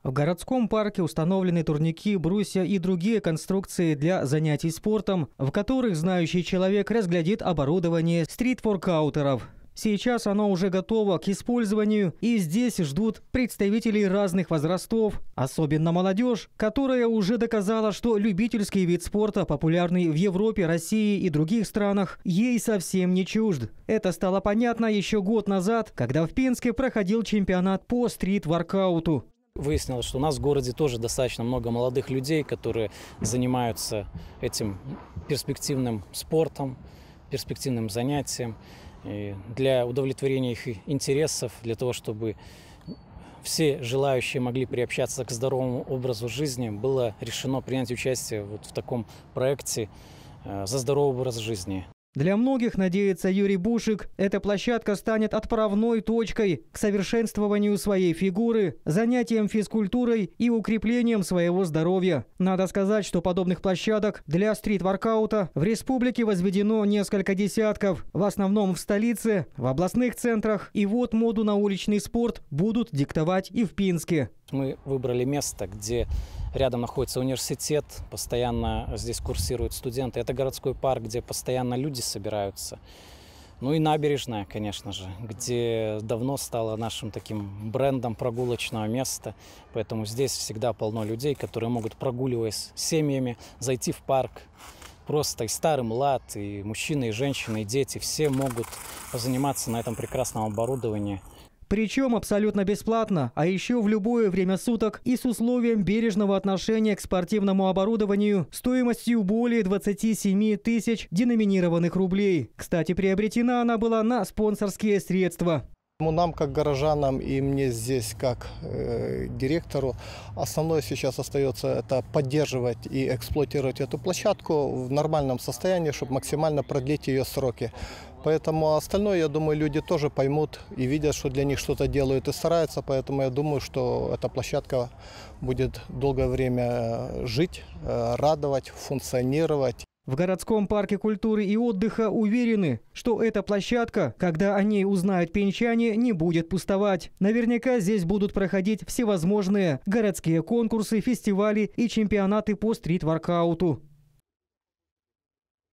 В городском парке установлены турники, брусья и другие конструкции для занятий спортом, в которых знающий человек разглядит оборудование стрит-воркаутеров. Сейчас оно уже готово к использованию, и здесь ждут представителей разных возрастов, особенно молодежь, которая уже доказала, что любительский вид спорта, популярный в Европе, России и других странах, ей совсем не чужд. Это стало понятно еще год назад, когда в Пенске проходил чемпионат по стрит-воркауту. Выяснилось, что у нас в городе тоже достаточно много молодых людей, которые занимаются этим перспективным спортом, перспективным занятием. И для удовлетворения их интересов, для того, чтобы все желающие могли приобщаться к здоровому образу жизни, было решено принять участие в таком проекте «За здоровый образ жизни». Для многих, надеется Юрий Бушик, эта площадка станет отправной точкой к совершенствованию своей фигуры, занятием физкультурой и укреплением своего здоровья. Надо сказать, что подобных площадок для стрит-воркаута в республике возведено несколько десятков, в основном в столице, в областных центрах. И вот моду на уличный спорт будут диктовать и в Пинске. Мы выбрали место, где рядом находится университет, постоянно здесь курсируют студенты. Это городской парк, где постоянно люди собираются. Ну и набережная, конечно же, где давно стала нашим таким брендом прогулочного места. Поэтому здесь всегда полно людей, которые могут, прогуливаясь с семьями, зайти в парк. Просто и старый, млад, и мужчины, и женщины, и дети, все могут позаниматься на этом прекрасном оборудовании. Причем абсолютно бесплатно, а еще в любое время суток и с условием бережного отношения к спортивному оборудованию стоимостью более 27 тысяч деноминированных рублей. Кстати, приобретена она была на спонсорские средства. Нам, как горожанам, и мне здесь, как директору, основное сейчас остается это поддерживать и эксплуатировать эту площадку в нормальном состоянии, чтобы максимально продлить ее сроки. Поэтому остальное, я думаю, люди тоже поймут и видят, что для них что-то делают и стараются. Поэтому я думаю, что эта площадка будет долгое время жить, радовать, функционировать. В городском парке культуры и отдыха уверены, что эта площадка, когда о ней узнают пенчане, не будет пустовать. Наверняка здесь будут проходить всевозможные городские конкурсы, фестивали и чемпионаты по стрит-воркауту.